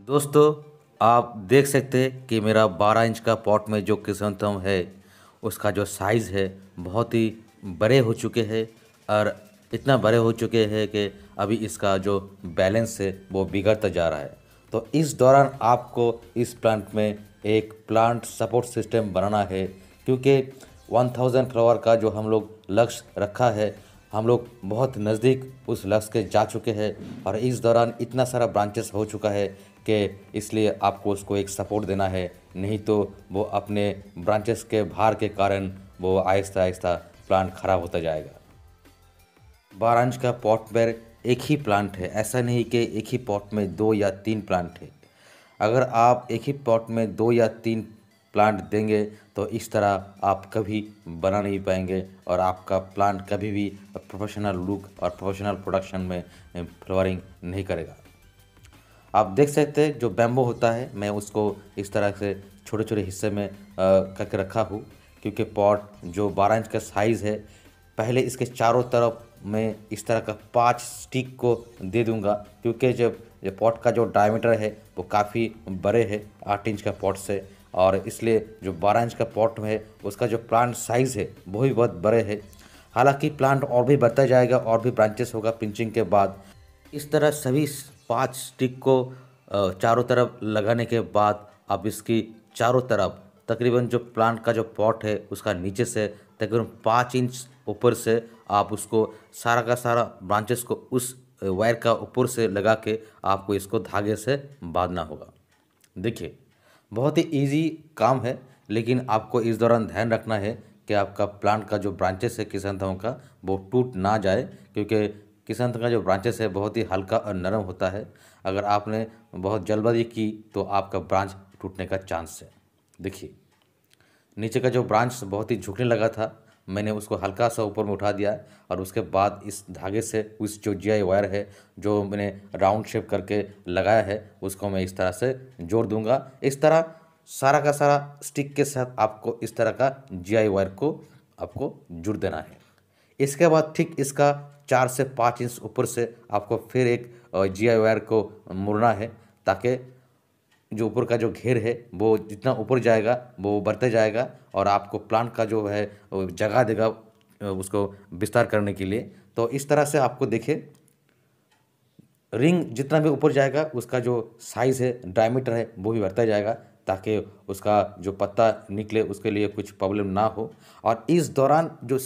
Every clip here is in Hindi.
दोस्तों, आप देख सकते हैं कि मेरा 12 इंच का पॉट में जो क्रिसैंथेमम है उसका जो साइज़ है बहुत ही बड़े हो चुके हैं। और इतना बड़े हो चुके हैं कि अभी इसका जो बैलेंस है वो बिगड़ता जा रहा है। तो इस दौरान आपको इस प्लांट में एक प्लांट सपोर्ट सिस्टम बनाना है, क्योंकि 1000 फ्लावर का जो हम लोग लक्ष्य रखा है, हम लोग बहुत नज़दीक उस लक्ष्य के जा चुके हैं। और इस दौरान इतना सारा ब्रांचेस हो चुका है कि इसलिए आपको उसको एक सपोर्ट देना है, नहीं तो वो अपने ब्रांचेस के भार के कारण वो आहिस्ता आहिस्ता प्लांट ख़राब होता जाएगा। 12 इंच का पॉट में एक ही प्लांट है, ऐसा नहीं कि एक ही पॉट में 2 या 3 प्लांट है। अगर आप एक ही पॉट में 2 या 3 प्लांट देंगे तो इस तरह आप कभी बना नहीं पाएंगे और आपका प्लांट कभी भी प्रोफेशनल लुक और प्रोफेशनल प्रोडक्शन में फ्लावरिंग नहीं करेगा। आप देख सकते हैं जो बैम्बो होता है, मैं उसको इस तरह से छोटे छोटे हिस्से में करके रखा हूँ, क्योंकि पॉट जो 12 इंच का साइज़ है, पहले इसके चारों तरफ मैं इस तरह का 5 स्टिक को दे दूंगा, क्योंकि जब ये पॉट का जो डायमीटर है वो काफ़ी बड़े है 8 इंच का पॉट से, और इसलिए जो 12 इंच का पॉट है उसका जो प्लांट साइज़ है वो भी बहुत बड़े है। हालांकि प्लांट और भी बढ़ता जाएगा और भी ब्रांचेस होगा पिंचिंग के बाद। इस तरह सभी 5 स्टिक को चारों तरफ लगाने के बाद आप इसकी चारों तरफ तकरीबन जो प्लांट का जो पॉट है उसका नीचे से तकरीबन 5 इंच ऊपर से आप उसको सारा का सारा ब्रांचेस को उस वायर का ऊपर से लगा के आपको इसको धागे से बांधना होगा। देखिए, बहुत ही इजी काम है, लेकिन आपको इस दौरान ध्यान रखना है कि आपका प्लांट का जो ब्रांचेस है क्रिसैंथेमम का वो टूट ना जाए, क्योंकि क्रिसैंथेमम का जो ब्रांचेस है बहुत ही हल्का और नरम होता है। अगर आपने बहुत जल्दबाजी की तो आपका ब्रांच टूटने का चांस है। देखिए, नीचे का जो ब्रांच बहुत ही झुकने लगा था, मैंने उसको हल्का सा ऊपर में उठा दिया और उसके बाद इस धागे से उस जो जीआई वायर है जो मैंने राउंड शेप करके लगाया है उसको मैं इस तरह से जोड़ दूंगा। इस तरह सारा का सारा स्टिक के साथ आपको इस तरह का जीआई वायर को आपको जुड़ देना है। इसके बाद ठीक इसका 4 से 5 इंच ऊपर से आपको फिर एक जीआई वायर को मुड़ना है, ताकि जो ऊपर का जो घेर है वो जितना ऊपर जाएगा वो बढ़ते जाएगा और आपको प्लांट का जो है वो जगह देगा उसको विस्तार करने के लिए। तो इस तरह से आपको देखिए, रिंग जितना भी ऊपर जाएगा उसका जो साइज़ है, डायमीटर है, वो भी बढ़ता जाएगा, ताकि उसका जो पत्ता निकले उसके लिए कुछ प्रॉब्लम ना हो। और इस दौरान जो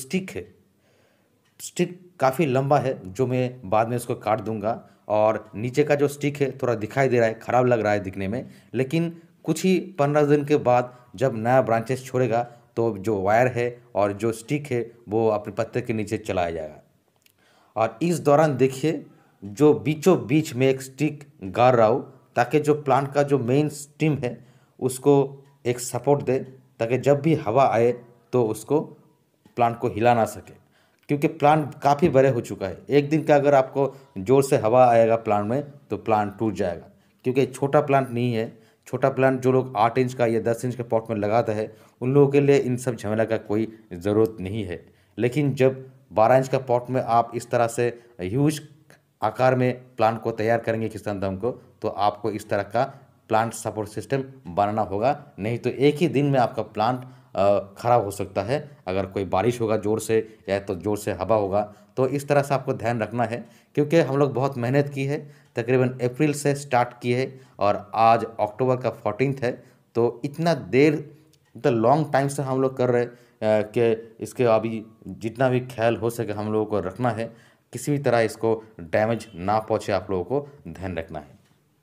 स्टिक काफ़ी लंबा है, जो मैं बाद में उसको काट दूंगा। और नीचे का जो स्टिक है थोड़ा दिखाई दे रहा है, ख़राब लग रहा है दिखने में, लेकिन कुछ ही 15 दिन के बाद जब नया ब्रांचेस छोड़ेगा तो जो वायर है और जो स्टिक है वो अपने पत्ते के नीचे चलाया जाएगा। और इस दौरान देखिए, जो बीचों बीच में एक स्टिक गाड़ रहा हूँ, ताकि जो प्लांट का जो मेन स्टिम है उसको एक सपोर्ट दे, ताकि जब भी हवा आए तो उसको प्लांट को हिला ना सके, क्योंकि प्लांट काफ़ी बड़े हो चुका है। एक दिन का अगर आपको ज़ोर से हवा आएगा प्लांट में तो प्लांट टूट जाएगा, क्योंकि छोटा प्लांट नहीं है। छोटा प्लांट जो लोग 8 इंच का या 10 इंच के पॉट में लगाता है उन लोगों के लिए इन सब झमेला का कोई ज़रूरत नहीं है। लेकिन जब 12 इंच का पॉट में आप इस तरह से ह्यूज आकार में प्लांट को तैयार करेंगे क्रिसैंथेमम को, तो आपको इस तरह का प्लांट सपोर्ट सिस्टम बनाना होगा, नहीं तो एक ही दिन में आपका प्लांट ख़राब हो सकता है। अगर कोई बारिश होगा ज़ोर से या तो ज़ोर से हवा होगा, तो इस तरह से आपको ध्यान रखना है, क्योंकि हम लोग बहुत मेहनत की है, तकरीबन अप्रैल से स्टार्ट की है और आज अक्टूबर का 14 है। तो इतना देर, इतना लॉन्ग टाइम से हम लोग कर रहे हैं कि इसके अभी जितना भी ख्याल हो सके हम लोगों को रखना है, किसी भी तरह इसको डैमेज ना पहुँचे, आप लोगों को ध्यान रखना है।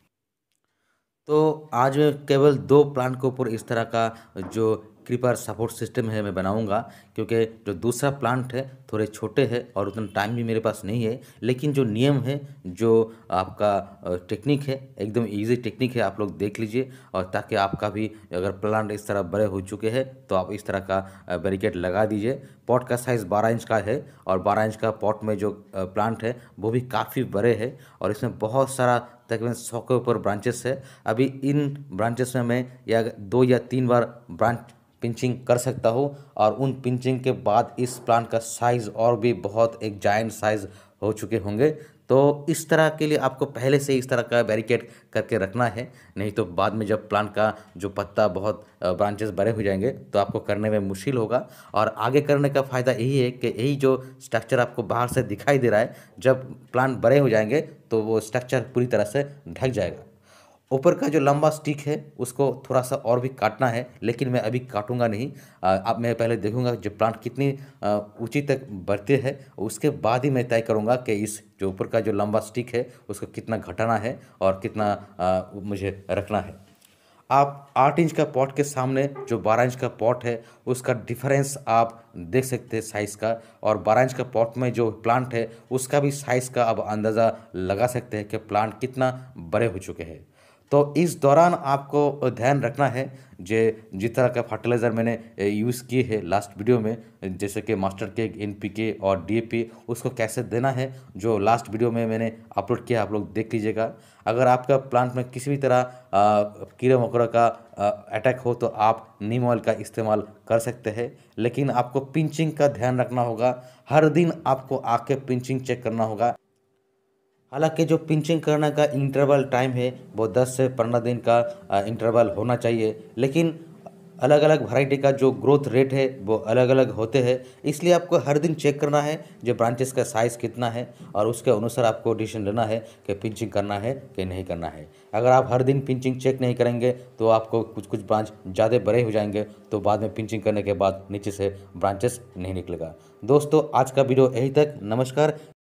तो आज मैं केवल 2 प्लांट के ऊपर इस तरह का जो क्रीपर सपोर्ट सिस्टम है मैं बनाऊंगा, क्योंकि जो दूसरा प्लांट है थोड़े छोटे हैं और उतना टाइम भी मेरे पास नहीं है। लेकिन जो नियम है, जो आपका टेक्निक है, एकदम इजी टेक्निक है, आप लोग देख लीजिए। और ताकि आपका भी अगर प्लांट इस तरह बड़े हो चुके हैं तो आप इस तरह का बैरिकेड लगा दीजिए। पॉट का साइज़ 12 इंच का है और 12 इंच का पॉट में जो प्लांट है वो भी काफ़ी बड़े है और इसमें बहुत सारा तकरीबन 100 के ऊपर ब्रांचेस है। अभी इन ब्रांचेस में मैं या 2 या 3 बार ब्रांच पिंचिंग कर सकता हूँ और उन पिंचिंग के बाद इस प्लांट का साइज़ और भी बहुत एक जायंट साइज़ हो चुके होंगे। तो इस तरह के लिए आपको पहले से इस तरह का बैरिकेड करके रखना है, नहीं तो बाद में जब प्लांट का जो पत्ता बहुत ब्रांचेस बड़े हो जाएंगे तो आपको करने में मुश्किल होगा। और आगे करने का फ़ायदा यही है कि यही जो स्ट्रक्चर आपको बाहर से दिखाई दे रहा है, जब प्लांट बड़े हो जाएंगे तो वो स्ट्रक्चर पूरी तरह से ढक जाएगा। ऊपर का जो लंबा स्टिक है उसको थोड़ा सा और भी काटना है, लेकिन मैं अभी काटूंगा नहीं। अब मैं पहले देखूंगा जो प्लांट कितनी ऊंची तक बढ़ते हैं, उसके बाद ही मैं तय करूंगा कि इस जो ऊपर का जो लंबा स्टिक है उसको कितना घटाना है और कितना मुझे रखना है। आप 8 इंच का पॉट के सामने जो 12 इंच का पॉट है उसका डिफरेंस आप देख सकते हैं साइज़ का, और 12 इंच का पॉट में जो प्लांट है उसका भी साइज़ का आप अंदाज़ा लगा सकते हैं कि प्लांट कितना बड़े हो चुके हैं। तो इस दौरान आपको ध्यान रखना है जे जिस तरह का फर्टिलाइज़र मैंने यूज़ किए है लास्ट वीडियो में, जैसे कि मास्टर के एनपीके और डीएपी, उसको कैसे देना है जो लास्ट वीडियो में मैंने अपलोड किया, आप लोग देख लीजिएगा। अगर आपका प्लांट में किसी भी तरह कीड़े मकोड़े का अटैक हो तो आप नीम ऑयल का इस्तेमाल कर सकते हैं, लेकिन आपको पिंचिंग का ध्यान रखना होगा। हर दिन आपको आके पिंचिंग चेक करना होगा। हालांकि जो पिंचिंग करने का इंटरवल टाइम है वो 10 से 15 दिन का इंटरवल होना चाहिए, लेकिन अलग अलग वैरायटी का जो ग्रोथ रेट है वो अलग अलग होते हैं, इसलिए आपको हर दिन चेक करना है जो ब्रांचेस का साइज़ कितना है और उसके अनुसार आपको डिसीजन लेना है कि पिंचिंग करना है कि नहीं करना है। अगर आप हर दिन पिंचिंग चेक नहीं करेंगे तो आपको कुछ कुछ ब्रांच ज़्यादा बड़े हो जाएंगे, तो बाद में पिंचिंग करने के बाद नीचे से ब्रांचेस नहीं निकलेगा। दोस्तों, आज का वीडियो यहीं तक। नमस्कार।